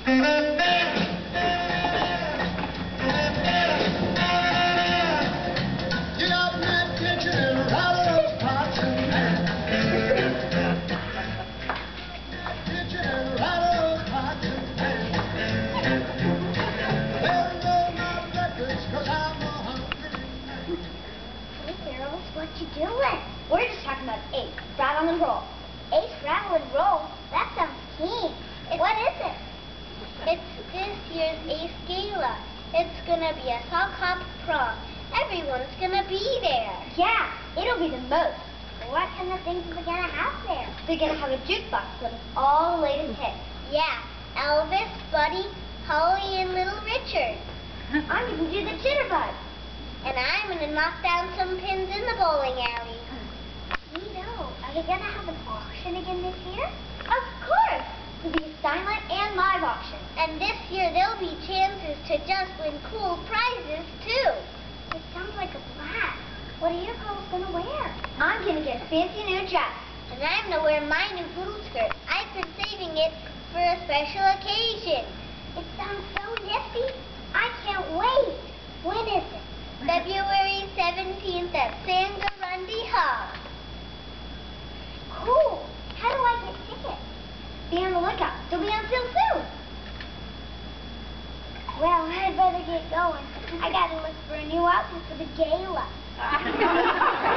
What you doing? We're just talking about ACE, Rattle and Roll. ACE, Rattle and Roll? That sounds keen. What is it? It's this year's ACE Gala. It's gonna be a sock hop prom. Everyone's gonna be there. Yeah, it'll be the most. What kind of things are they gonna have there? They're gonna have a jukebox with all the latest hits. Yeah, Elvis, Buddy, Holly, and Little Richard. I'm gonna do the jitterbug. And I'm going to knock down some pins in the bowling alley. We know. Are they going to have an auction again this year? Of course. It'll be a silent and live auction. And this year there'll be chances to just win cool prizes, too. It sounds like a blast. What are your girls going to wear? I'm going to get a fancy new dress. And I'm going to wear my new poodle skirt. I've been saving it for a special occasion. It sounds so nifty. I can't wait. When is it? February 17th at Sangarundi Hall. Cool. How do I get tickets? Be on the lookout. They'll be on sale soon. Well, I'd better get going. I gotta look for a new outfit for the gala.